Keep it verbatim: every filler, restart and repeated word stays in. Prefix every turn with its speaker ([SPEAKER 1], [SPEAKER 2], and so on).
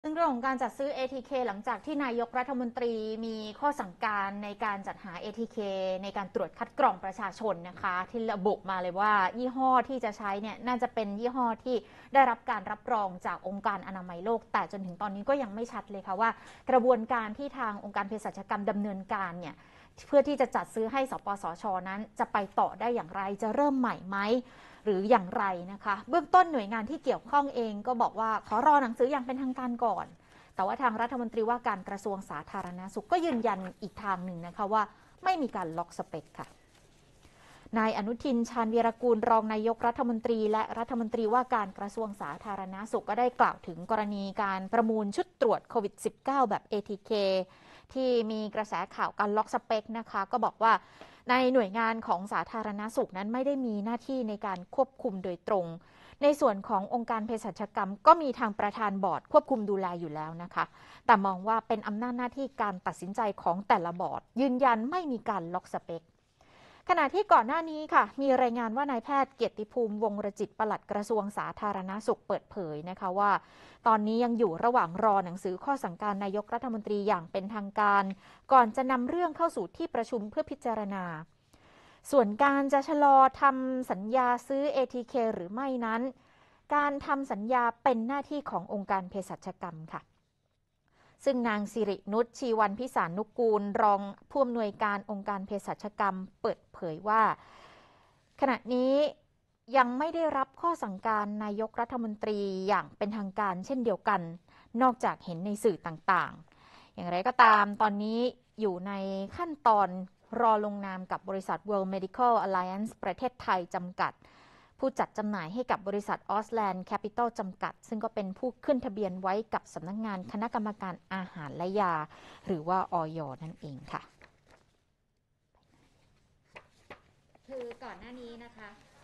[SPEAKER 1] ซึ่งเรื่องของการจัดซื้อ เอ ที เค หลังจากที่นายกรัฐมนตรีมีข้อสั่งการในการจัดหา เอ ที เค ในการตรวจคัดกรองประชาชนนะคะที่ระบุมาเลยว่ายี่ห้อที่จะใช้เนี่ยน่าจะเป็นยี่ห้อที่ได้รับการรับรองจากองค์การอนามัยโลกแต่จนถึงตอนนี้ก็ยังไม่ชัดเลยค่ะว่ากระบวนการที่ทางองค์การเภสัชกรรมดำเนินการเนี่ยเพื่อที่จะจัดซื้อให้สปสช.นั้นจะไปต่อได้อย่างไรจะเริ่มใหม่ไหมหรืออย่างไรนะคะเบื้องต้นหน่วยงานที่เกี่ยวข้องเองก็บอกว่าขอรอหนังสืออย่างเป็นทางการก่อนแต่ว่าทางรัฐมนตรีว่าการกระทรวงสาธารณสุขก็ยืนยันอีกทางหนึ่งนะคะว่าไม่มีการล็อกสเปคค่ะนายอนุทินชาญวีรกูลรองนายกรัฐมนตรีและรัฐมนตรีว่าการกระทรวงสาธารณสุขก็ได้กล่าวถึงกรณีการประมูลชุดตรวจโควิด สิบเก้า แบบ เอ ที เค ที่มีกระแสข่าวการล็อกสเปคนะคะก็บอกว่าในหน่วยงานของสาธารณสุขนั้นไม่ได้มีหน้าที่ในการควบคุมโดยตรงในส่วนขององค์การเภสัชกรรมก็มีทางประธานบอร์ดควบคุมดูแลอยู่แล้วนะคะแต่มองว่าเป็นอำนาจหน้าที่การตัดสินใจของแต่ละบอร์ดยืนยันไม่มีการล็อกสเปคขณะที่ก่อนหน้านี้ค่ะมีรายงานว่านายแพทย์เกียรติภูมิวงศ์รจิตปลัดกระทรวงสาธารณสุขเปิดเผยนะคะว่าตอนนี้ยังอยู่ระหว่างรอหนังสือข้อสั่งการนายกรัฐมนตรีอย่างเป็นทางการก่อนจะนำเรื่องเข้าสู่ที่ประชุมเพื่อพิจารณาส่วนการจะชะลอทำสัญญาซื้อ เอ ที เค หรือไม่นั้นการทำสัญญาเป็นหน้าที่ขององค์การเภสัชกรรมค่ะซึ่งนางสิรินุชชีวันพิสารนุกูลรองผู้อำนวยการองค์การเภสัชกรรมเปิดเผยว่าขณะนี้ยังไม่ได้รับข้อสั่งการนายกรัฐมนตรีอย่างเป็นทางการเช่นเดียวกันนอกจากเห็นในสื่อต่างๆอย่างไรก็ตามตอนนี้อยู่ในขั้นตอนรอลงนามกับบริษัท World Medical Alliance ประเทศไทยจำกัดผู้จัดจำหน่ายให้กับบริษัทออสแลนด์แคปิตอลจำกัดซึ่งก็เป็นผู้ขึ้นทะเบียนไว้กับสำนักงานคณะกรรมการอาหารและยาหรือว่าอย.นั่นเองค่ะคือก่อนหน้านี้นะคะ